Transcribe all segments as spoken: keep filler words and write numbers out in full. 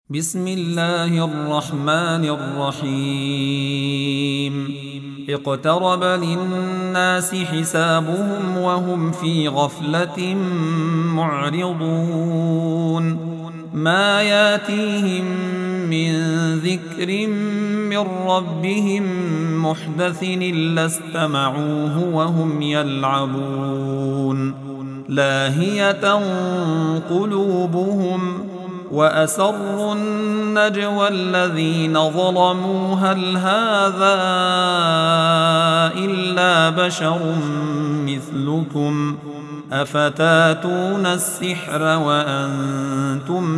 بسم الله الرحمن الرحيم اقترب للناس حسابهم وهم في غفلة معرضون ما ياتيهم من ذكر من ربهم محدث إلا استمعوه وهم يلعبون لاهية قلوبهم وأسروا النجوى الذين ظلموا هل هذا إلا بشر مثلكم أفتاتون السحر وأنتم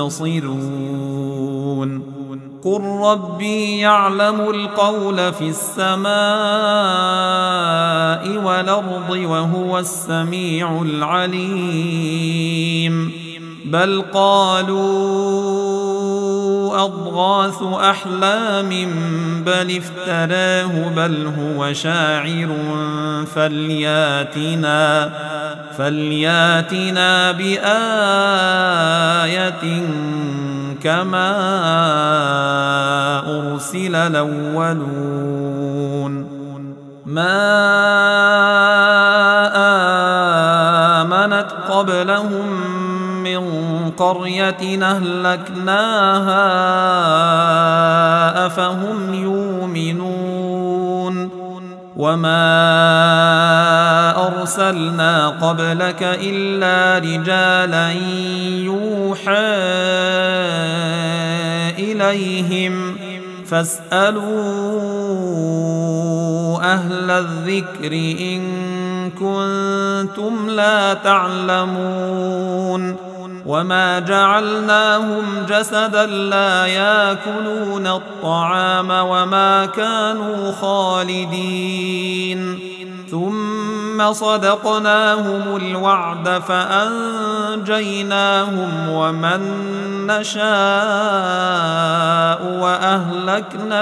تبصرون قل ربي يعلم القول في السماء والأرض وهو السميع العليم بل قالوا أضغاث أحلام بل افتراه بل هو شاعر فلياتنا فلياتنا بآية كما أرسل الأولون ما آمنت قبلهم من قرية أهلكناها أفهم يؤمنون وما أرسلنا قبلك إلا رجالا يوحى إليهم فاسألوا أهل الذكر إن كنتم لا تعلمون وما جعلناهم جسدا لا يأكلون الطعام وما كانوا خالدين ثم صدقناهم الوعد فأنجيناهم ومن نشاء وأهلكنا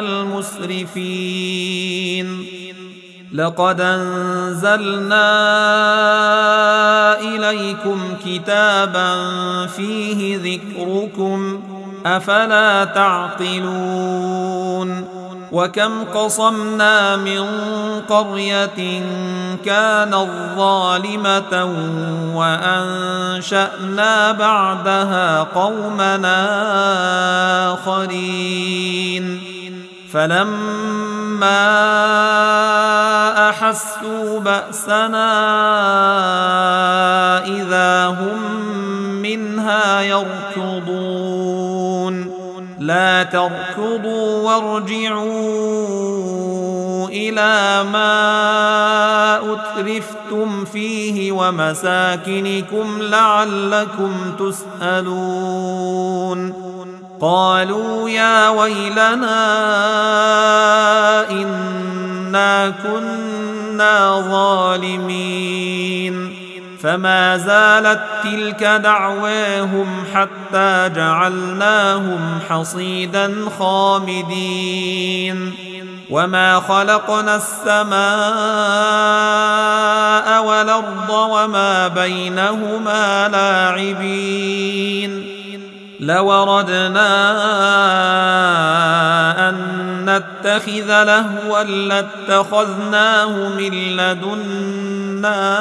المسرفين لقد أنزلنا إليكم كتابا فيه ذكركم أفلا تعقلون وكم قصمنا من قرية كانت ظالمة وأنشأنا بعدها قومنا آخرين فلما أحسوا بأسنا إذا هم منها يركضون لا تركضوا وارجعوا إلى ما أترفتم فيه ومساكنكم لعلكم تسألون قالوا يا ويلنا إنا كنا ظالمين فما زالت تلك دعواهم حتى جعلناهم حصيدا خامدين وما خلقنا السماء والأرض وما بينهما لاعبين لو أردنا أن نتخذ لهوا لاتخذناه من لدنا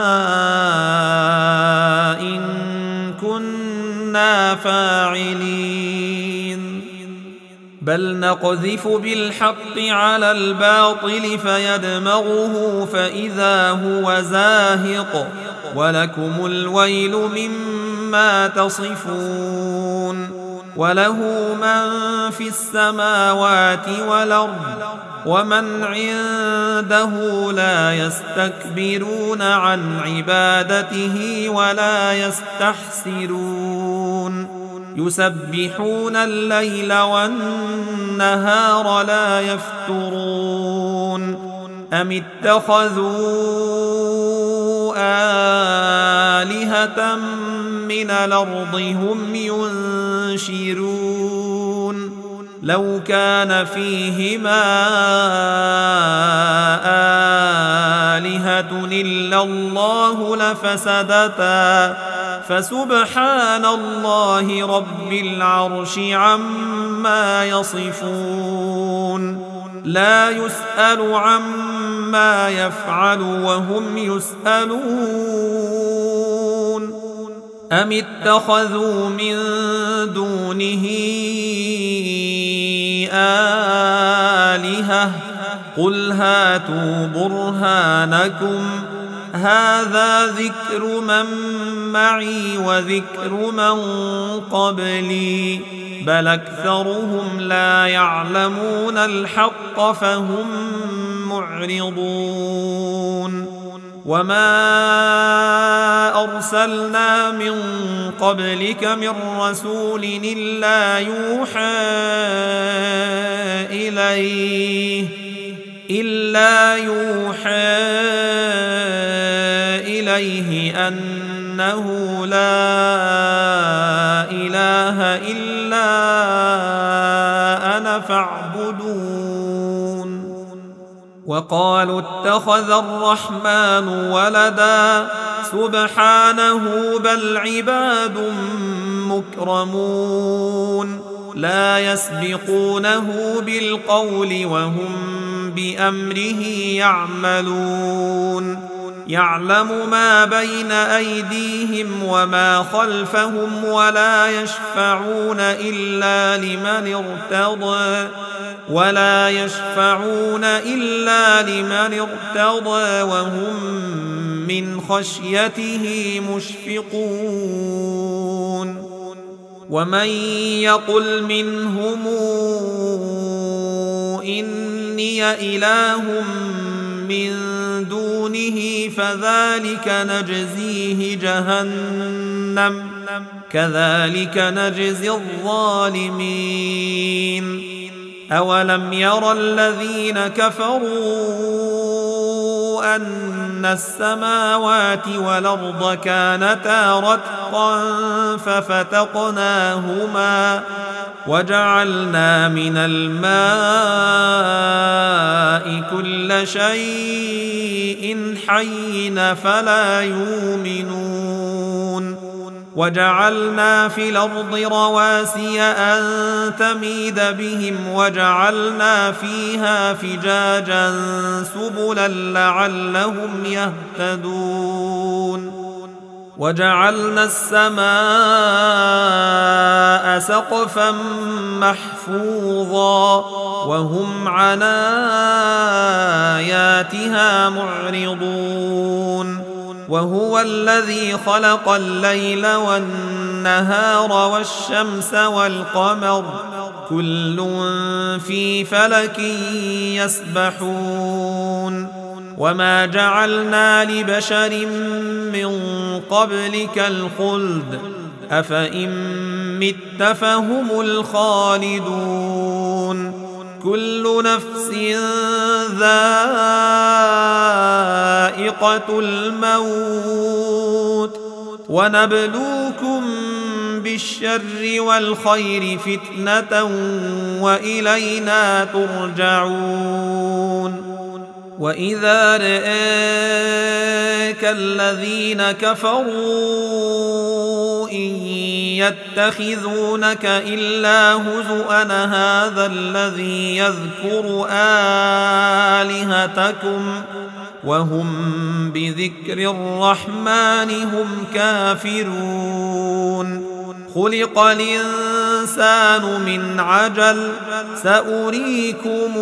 إن كنا فاعلين بل نقذف بالحق على الباطل فيدمغه فإذا هو زاهق ولكم الويل مما تصفون وله من في السماوات والأرض ومن عنده لا يستكبرون عن عبادته ولا يستحسرون يسبحون الليل والنهار لا يفترون أم اتخذوا آلهة من الأرض هم ينشرون لو كان فيهما آلهة إلا الله لفسدتا فسبحان الله رب العرش عما يصفون لا يسأل عما يفعل وهم يسألون أم اتخذوا من دونه آلهة قل هاتوا برهانكم هذا ذكر من معي وذكر من قبلي بل أكثرهم لا يعلمون الحق فهم معرضون وما أرسلنا من قبلك من رسول إلا يوحى إليه إلا يوحى إليه أنه لا إله إلا أنا فاعبدون وقالوا اتخذ الرحمن ولدا سبحانه بل عباد مكرمون لا يسبقونه بالقول وهم بأمره يعملون يعلم ما بين أيديهم وما خلفهم ولا يشفعون إلا لمن ارتضى ولا يشفعون إلا لمن ارتضى وهم من خشيته مشفقون ومن يقل منهم إني إله من دونه فذلك نجزيه جهنم كذلك نجزي الظالمين أولم يرى الذين كفروا أن السماوات والأرض كانتا رتقا ففتقناهما وجعلنا من الماء كل شيء حي فلا يؤمنون وجعلنا في الأرض رواسي أن تميد بهم وجعلنا فيها فجاجا سبلا لعلهم يهتدون وجعلنا السماء سقفا محفوظا وهم عن آياتها معرضون وهو الذي خلق الليل والنهار والشمس والقمر كل في فلك يسبحون وما جعلنا لبشر من قبلك الخلد أفإن مت فهم الخالدون كل نفس ذائقة الموت ونبلوكم بالشر والخير فتنة وإلينا ترجعون وإذا رآك الذين كفروا إن يتخذونك إلا هزؤا هذا الذي يذكر آلهتكم وهم بذكر الرحمن هم كافرون خلق الإنسان من عجل سأريكم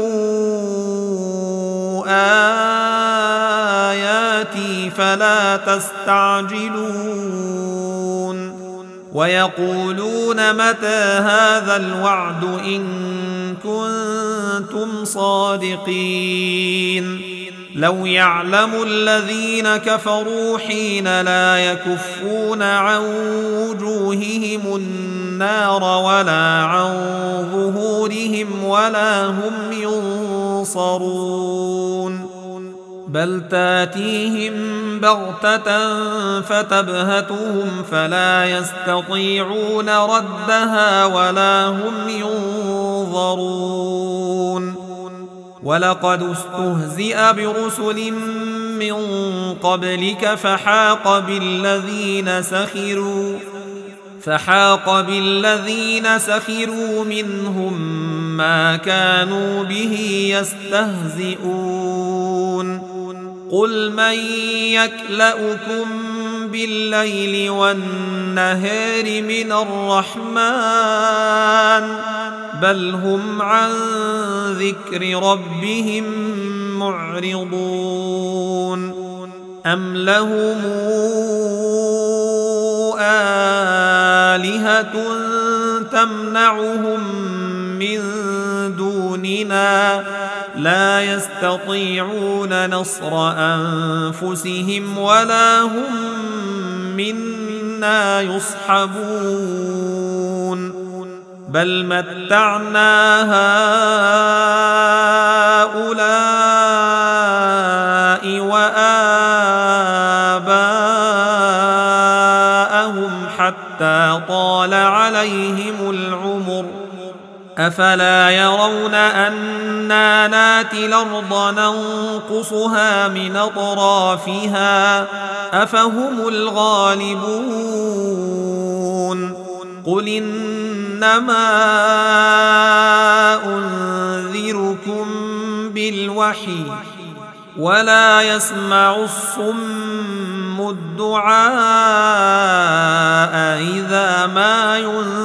آياتي فلا تستعجلون ويقولون متى هذا الوعد إن كنتم صادقين لو يعلم الذين كفروا حين لا يكفون عن وجوههم النار ولا عن ظهورهم ولا هم ينصرون بل تاتيهم بغتة فتبهتهم فلا يستطيعون ردها ولا هم ينظرون ولقد استهزئ برسل من قبلك فحاق بالذين سخروا فحاق بالذين سخروا منهم ما كانوا به يستهزئون قل من يكلؤكم بالليل والنهار من الرحمن بل هم عن ذكر ربهم معرضون أم لهم آلهة تمنعهم من دوننا لا يستطيعون نصر أنفسهم ولا هم منا يصحبون بل متعنا هؤلاء وآباءهم حتى طال عليهم العمر أفلا يرون أنا ناتي الأرض ننقصها من أطرافها أفهم الغالبون قل إنما أنذركم بالوحي ولا يسمع الصم الدعاء إذا ما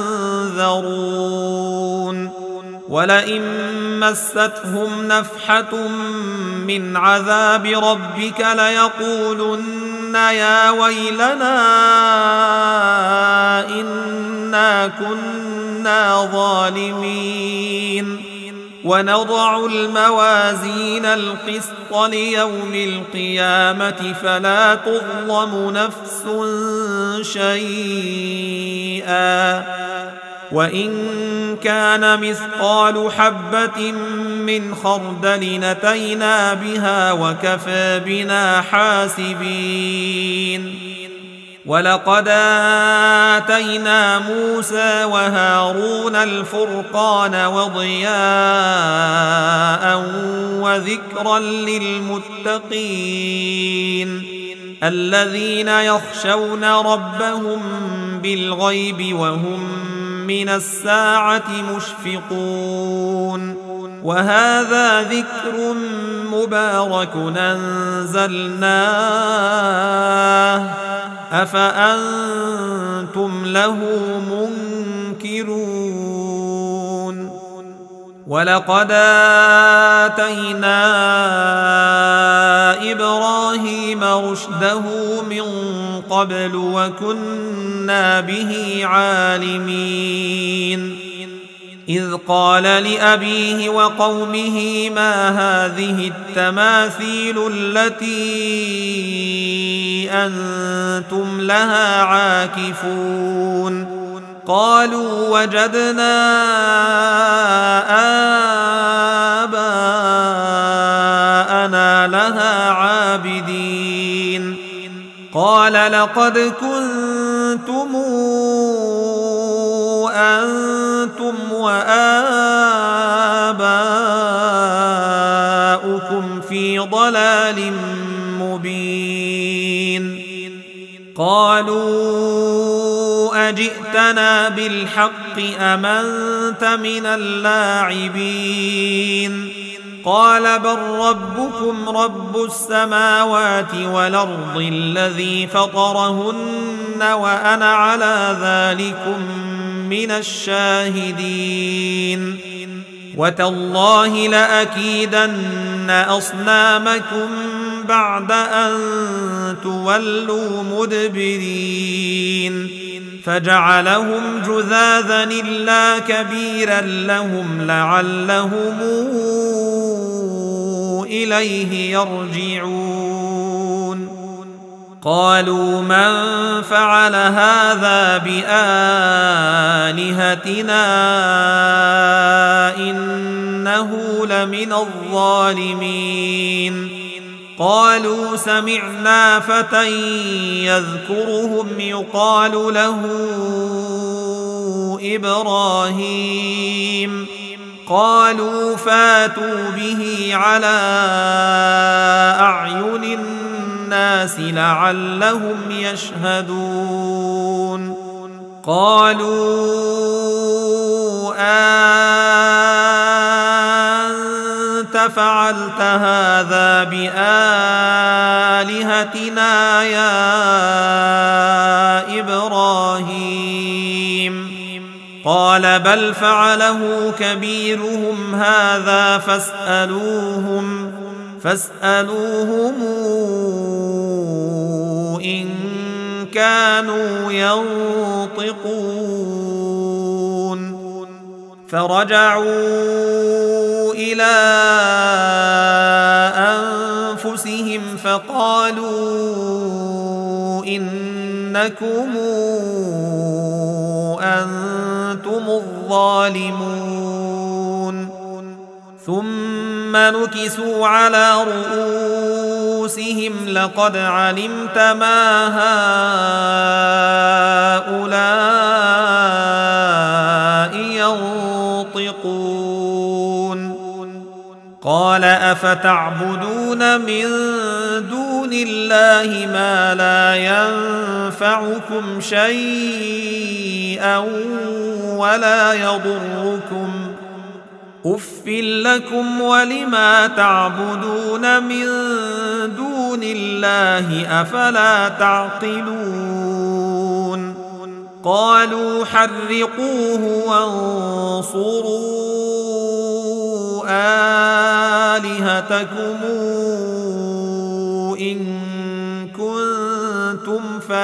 ينذرون ولئن مستهم نفحة من عذاب ربك ليقولن يا ويلنا إنا كنا ظالمين ونضع الموازين القسط ليوم القيامة فلا تظلم نفس شيئا وإن كان مثقال حبة من خردل أتينا بها وكفى بنا حاسبين ولقد آتينا موسى وهارون الفرقان وضياء وذكرا للمتقين الذين يخشون ربهم بالغيب وهم من الساعة مشفقون وهذا ذكر مبارك أنزلناه أفأنتم له منكرون ولقد آتينا إبراهيم رشده من قبل وكنا به عالمين إذ قال لأبيه وقومه ما هذه التماثيل التي أنتم لها عاكفون قالوا وجدنا آباءنا لها عابدين قال لقد كنتم أنتم وآباؤكم في ضلال مبين قالوا أجئتنا بالحق أم أنت من اللاعبين قال بل ربكم رب السماوات والأرض الذي فطرهن وأنا على ذلكم من الشاهدين وتالله لأكيدن أصنامكم بعد أن تولوا مدبرين فجعلهم جذاذا إلا كبيرا لهم لعلهم إليه يرجعون قالوا من فعل هذا بآلهتنا إنه لمن الظالمين قالوا سمعنا فتى يذكرهم يقال له إبراهيم قالوا فاتوا به على أعين الناس لعلهم يشهدون قالوا أنت فعلت هذا بآلهتنا يا إبراهيم قال بل فعله كبيرهم هذا فاسألوهم فاسألوهم إن كانوا ينطقون فرجعوا إلى أنفسهم فقالوا إنكم أنتم الظالمون ثم نكسوا على رؤوسهم لقد علمت ما هؤلاء ينطقون قال أفتعبدون من دون الله ما لا ينفعكم شيئا ولا يضركم أف لكم ولما تعبدون من دون الله أفلا تعقلون قالوا حرقوه وانصروا آلهتكم إن كنتم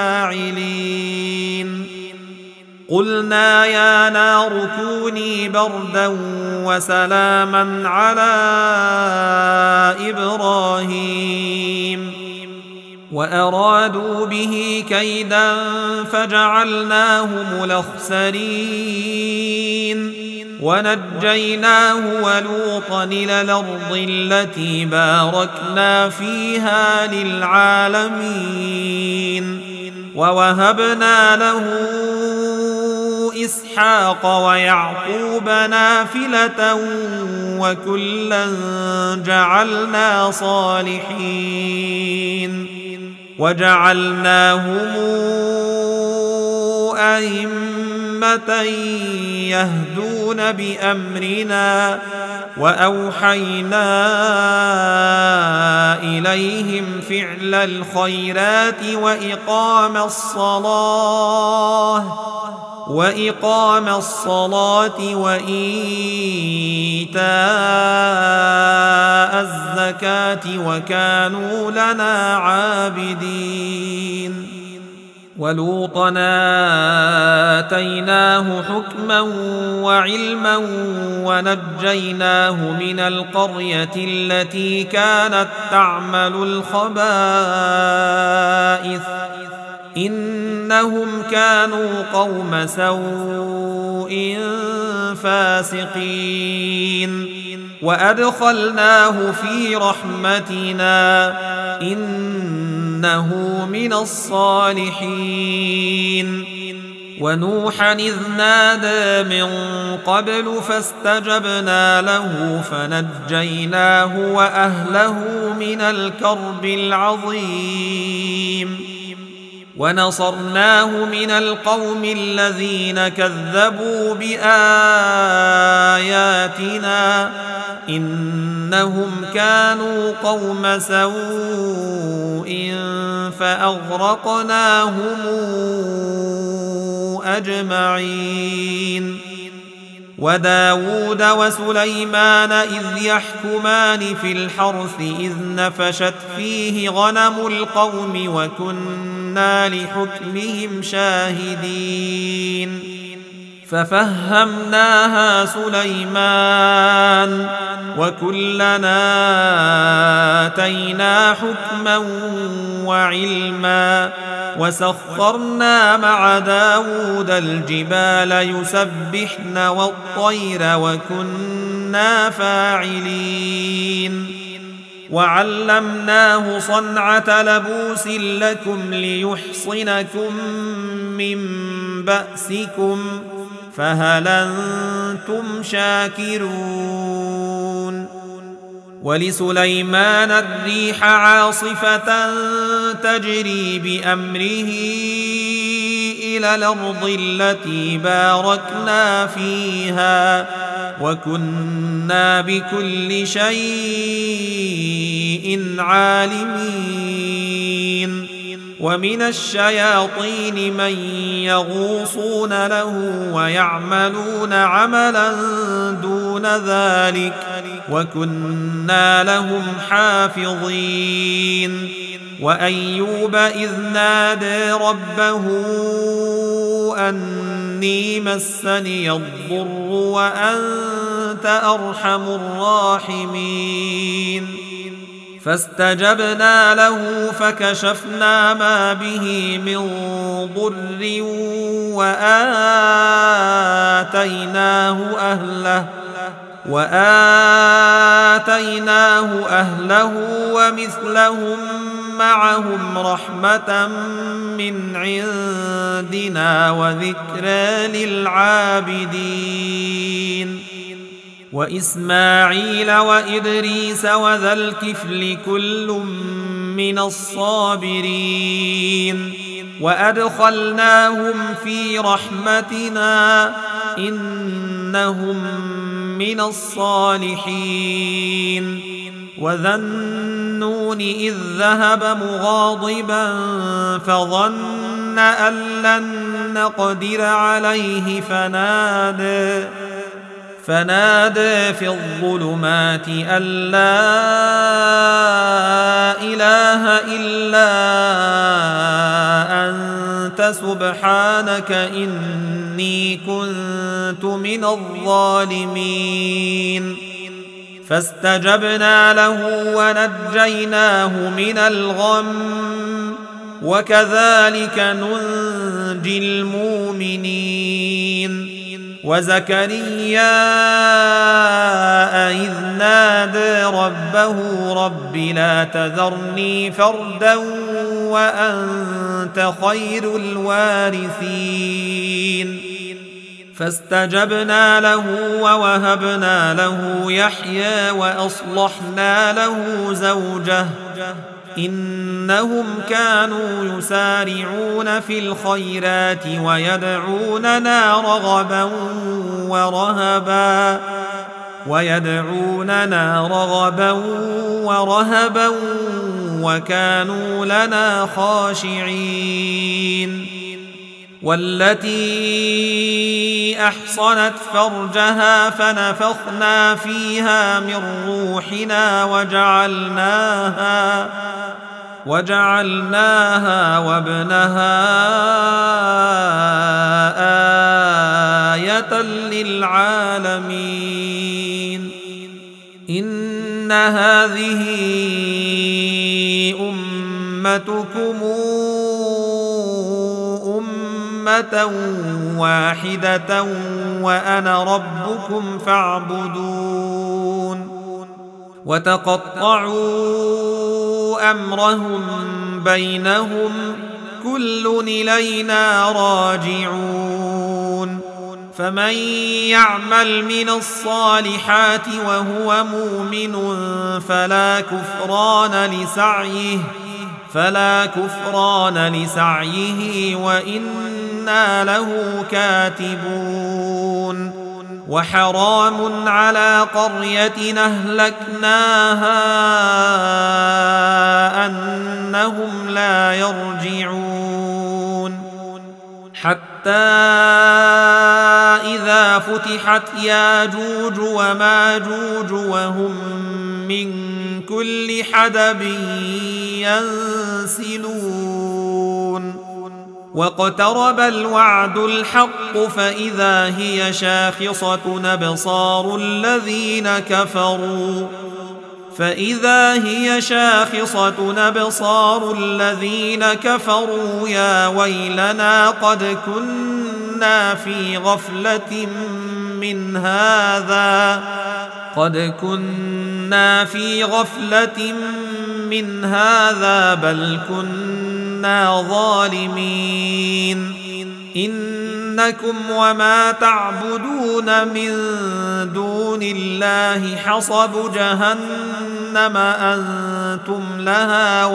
فاعلين قلنا يا نار كوني بردا وسلاما على إبراهيم وأرادوا به كيدا فجعلناهم الأخسرين ونجيناه ولوطا إلى الأرض التي باركنا فيها للعالمين ووهبنا له إسحاق ويعقوب نافلة وكلا جعلنا صالحين وجعلناهم أئمة يهدون بأمرنا وأوحينا إليهم فعل الخيرات وإقام الصلاة وإقام الصلاة وإيتاء الزكاة وكانوا لنا عابدين ولوطا آتيناه حكما وعلما ونجيناه من القرية التي كانت تعمل الخبائث إنهم كانوا قوم سوء فاسقين وأدخلناه في رحمتنا إنه من الصالحين ونوحا إذ نادى من قبل فاستجبنا له فنجيناه وأهله من الكرب العظيم ونصرناه من القوم الذين كذبوا بآياتنا إنهم كانوا قوم سوء فأغرقناهم أجمعين وداود وسليمان إذ يحكمان في الحرث إذ نفشت فيه غنم القوم وكنا لحكمهم شاهدين ففهمناها سليمان وكلنا آتينا حكما وعلما وسخرنا مع داود الجبال يسبحن والطير وكنا فاعلين وعلمناه صنعة لبوس لكم ليحصنكم من بأسكم فهل أنتم شاكرون ولسليمان الريح عاصفة تجري بأمره إلى الأرض التي باركنا فيها وكنا بكل شيء عالمين. ومن الشياطين من يغوصون له ويعملون عملا دون ذلك وكنا لهم حافظين. وأيوب إذ نادى ربه أني مسني الضر وأنت أرحم الراحمين فاستجبنا له فكشفنا ما به من ضر وآتيناه أهله وآتيناه أهله ومثلهم معهم رحمة من عندنا وذكرى للعابدين. وإسماعيل وإدريس وذا الكفل كل من الصابرين وأدخلناهم في رحمتنا إنهم من الصالحين. وذا النون إذ ذهب مغاضبا فظن أن لن نقدر عليه فنادى فنادى في الظلمات أن لا إله إلا أنت سبحانك إني كنت من الظالمين. فاستجبنا له ونجيناه من الغم وكذلك ننجي المؤمنين. وزكريا إذ نادى ربه رب لا تذرني فردا وأنت خير الوارثين فاستجبنا له ووهبنا له يحيى وأصلحنا له زوجه إنهم كانوا يسارعون في الخيرات ويدعوننا رغبا ورهبا ويدعوننا رغبا ورهبا وكانوا لنا خاشعين. والتي أحصنت فرجها فنفخنا فيها من روحنا وجعلناها وجعلناها وابنها آية للعالمين. إن هذه أمتكم أمة واحدة وأنا ربكم فاعبدون. وتقطعوا أمرهم بينهم كل إلينا راجعون. فمن يعمل من الصالحات وهو مؤمن فلا كفران لسعيه فلا كفران لسعيه وإنا له كاتبون. وحرام على قرية أهلكناها أنهم لا يرجعون حتى إذا فتحت ياجوج وماجوج وهم من كل حدب ينسلون. واقترب الوعد الحق فإذا هي شاخصة أبصار الذين كفروا فإذا هي شاخصة أبصار الذين كفروا يا ويلنا قد كنا في غفلة من هذا قد كنا في غفلة من هذا بل كنا ظالمين. إن إنكم وما تعبدون من دون الله حصب جهنم أنتم لها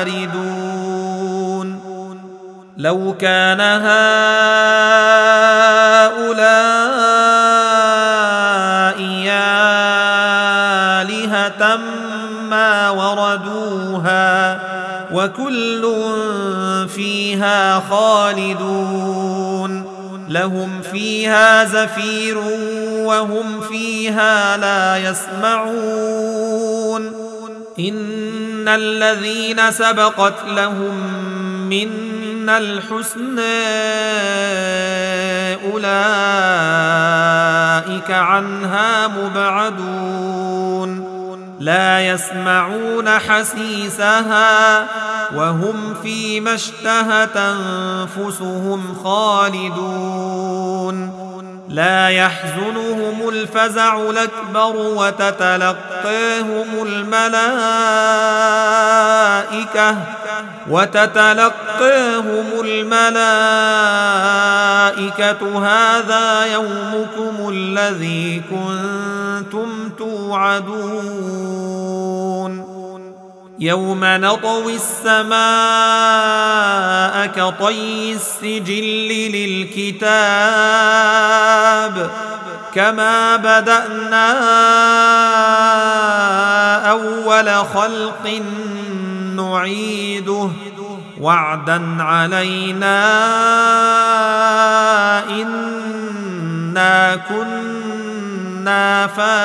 واردون لو كان هؤلاء آلهة ما وردوها وكل فيها خالدون لهم فيها زفير وهم فيها لا يسمعون إن الذين سبقت لهم منا الحسنى أولئك عنها مبعدون لا يسمعون حسيسها وهم فيما اشتهت أنفسهم خالدون لا يحزنهم الفزع الأكبر وتتلقاهم الملائكة وتتلقاهم الملائكة هذا يومكم الذي كنتم توعدون يوم نطوي السماء كطي السجل للكتاب كما بدأنا أول خلق نعيده وعدا علينا إنا كنا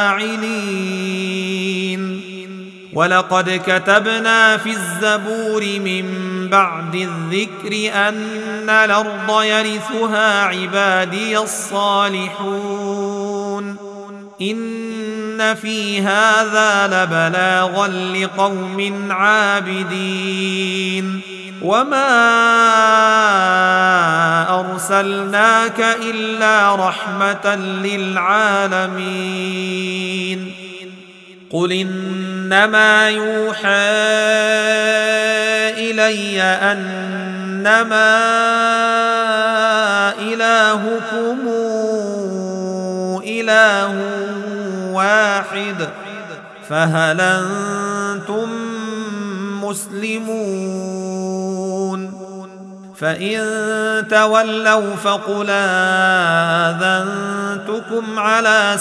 فاعلين ولقد كتبنا في الزبور من بعد الذكر أن الأرض يرثها عبادي الصالحون إن في هذا لبلاغا لقوم عابدين وما أرسلناك إلا رحمة للعالمين قل إنما يوحى إلي أنما إلهكم إله واحد فهل أنتم مسلمون فإن تولوا فقل آذنتكم على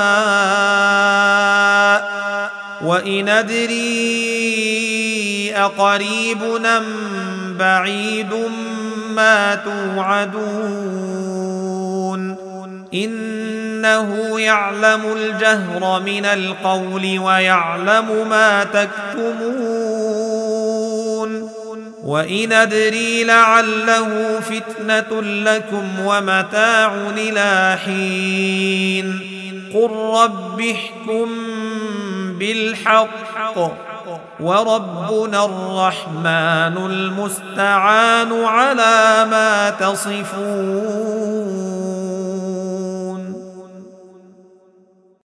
سواء وإن أدري أقريب أم بعيد ما توعدون إنه يعلم الجهر من القول ويعلم ما تكتمون وإن أدري لعله فتنة لكم ومتاع إلى حين قل رب احكم بالحق وربنا الرحمن المستعان على ما تصفون.